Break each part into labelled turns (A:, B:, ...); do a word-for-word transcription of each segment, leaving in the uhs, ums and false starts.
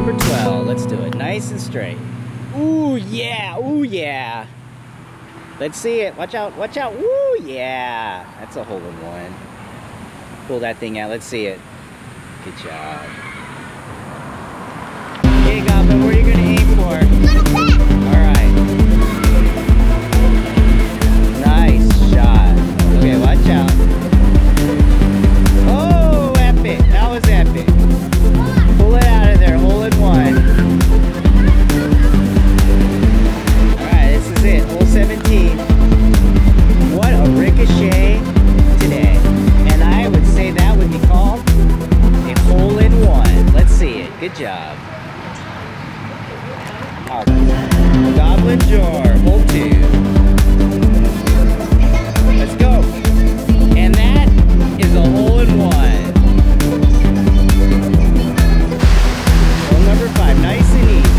A: number twelve. Let's do it. Nice and straight. Ooh, yeah. Ooh, yeah. Let's see it. Watch out. Watch out. Ooh, yeah. That's a hole in one. Pull that thing out. Let's see it. Good job. Okay, Goblin, where are you going to aim for? Alright. Nice shot. Okay, watch out. Oh, epic. That was epic. Pull it out of there. Hole in one. Alright, this is it. Hole seventeen. What a ricochet today. And I would say that would be called a hole in one. Let's see it. Good job. Goblin Jor, hole two. Let's go. And that is a hole in one. Hole number five, nice and easy.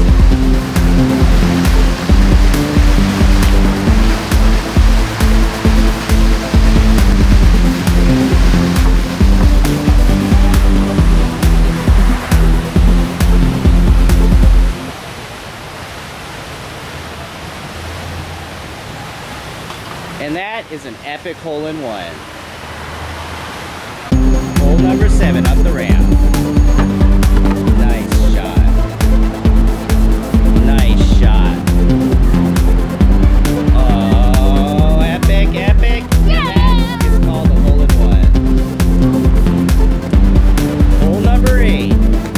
A: And that is an epic hole in one. Hole number seven up the ramp. Nice shot. Nice shot. Oh, epic, epic. Yeah. And that is called a hole in one. Hole number eight.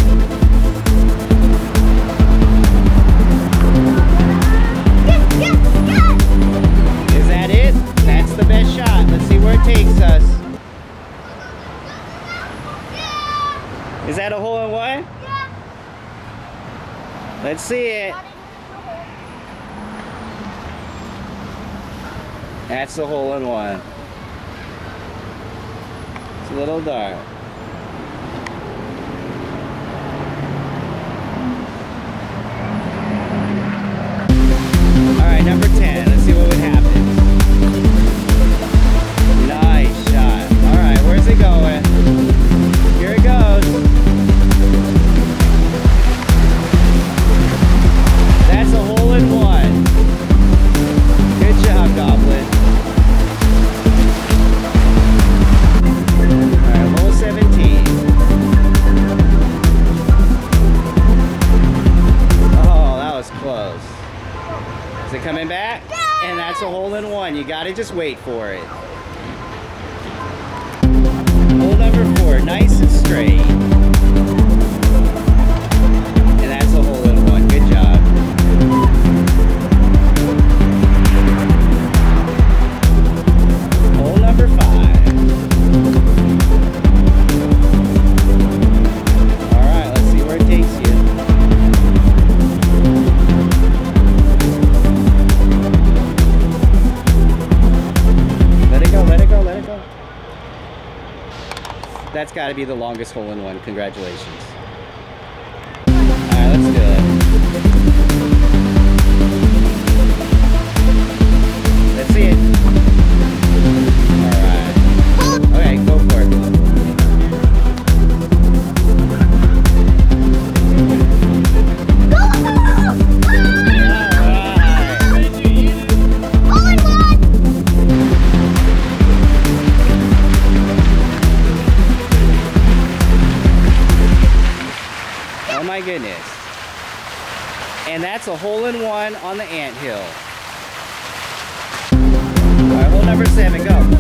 A: Best shot. Let's see where it takes us. Is that a hole in one? Yeah. Let's see it. That's a hole in one. It's a little dark. All right, number ten. Let's see what would happen. Where's it going? Here it goes. That's a hole in one. Good job, Goblin. Alright, hole seventeen. Oh, that was close. Is it coming back? And that's a hole in one. You gotta just wait for it. Hole number four, nice and straight. And that's a hole in one. Good job. Hole number five. Alright, let's see where it takes you. Let it go, let it go, let it go. That's got to be the longest hole in one. Congratulations. Alright, let's do it. Let's see it. Alright. Okay, go for it. Oh my goodness. And that's a hole in one on the anthill. Alright, hole number seven, go.